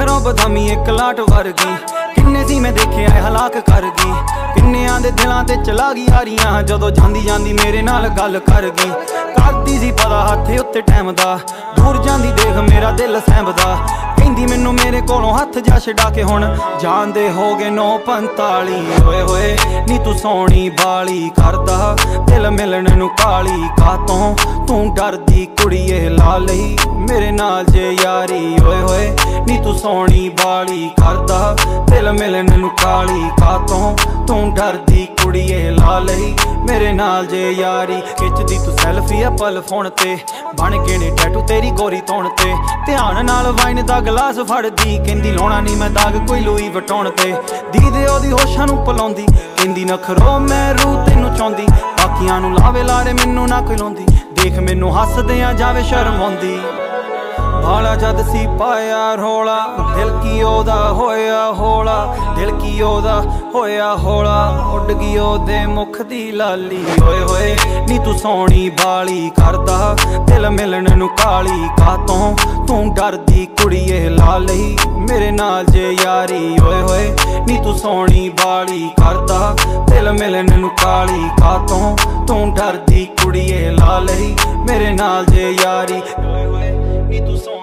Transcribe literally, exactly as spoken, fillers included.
अखरों बदामी एक लाट वर्गी किन्ने सी मैं देखे आए हलाक कर गई। किन्नियां दे दिलां ते चला गई यारियां जदों जांदी जांदी मेरे नाल गल कर गई। करदी सी पता हत्थे उत्ते टैम दा दूर जांदी देख मेरा दिल सैंबदा। कहंदी मैनू मेरे कोलों हथ जा छड़ा के हुण जांदे हो गए नौ पंताली। होए होए नी तू सोहणी बाली करदा दिल मिलण नू काली कातों तू डरदी कुड़िए ला लई मेरे नाल जे यारी। होए होए नी तू सोहणी बाली करदा दिल मिलण नू काली कातों तू डरदी कुड़िए ला लई मेरे नाल जे यारी। खिचदी तू सैल्फी आ पल फोन ते बन गए ने टैटू तेरी गोरी तौण ते। ध्यान नाल वाइन दा गलास फड़दी कहंदी लाउणा नहीं मैं दाग कोई लुई वटाउण ते। दीदे ओदी होशां नू पलाउंदी कहंदी नखरो मैं रू तैनू चाहुंदी। बाकियां नू लावे लारे मैनू ना कोई लाउंदी देख मैनू हसदियां जावे शर्म आउंदी। भाला जद सी पाया रोला दिल की ओदा होया होला दिल की ओदा होया होला उड गई ओदे मुख दी लाली। होए होए नी तू सोहणी बाली करदा दिल मिलण नू काली कातों तू डरदी कुड़िए ला लई मेरे नाल जे यारी। होए होए नी तू सोहणी बाली करदा दिल मिलण नू काली कातों तू डरदी कुड़िए ला लई मेरे नाल जे यारी। होए होए नी तू